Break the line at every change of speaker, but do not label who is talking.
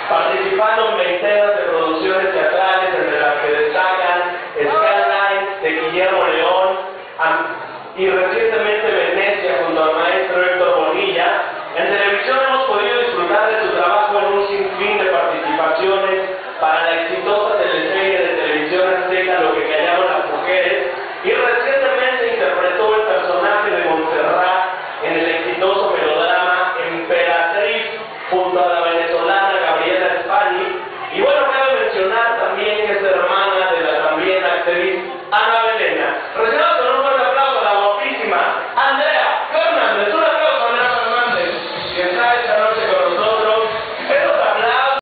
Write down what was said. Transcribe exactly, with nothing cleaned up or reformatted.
participando en veintenas de producciones teatrales, entre las que destacan Skyline de Guillermo León y recientemente Venecia junto al maestro Héctor Bonilla. En televisión hemos podido disfrutar de su trabajo en un sinfín de participaciones para la exitosa teleserie de televisión azteca Lo que callamos las mujeres, y recientemente interpretó el personaje de Montserrat en el exitoso melodrama Emperatriz junto a la venezolana Gabriela Spani. Y bueno, cabe mencionar también que es hermana de la también actriz Ana